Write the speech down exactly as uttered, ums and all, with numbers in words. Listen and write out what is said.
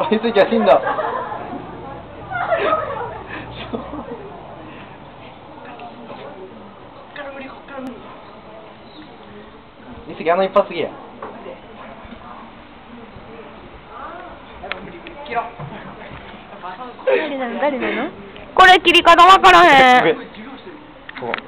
いつきは死んだ。いつきあの一発ぎや。 誰なの誰なのこれ切り方わからへん。 こう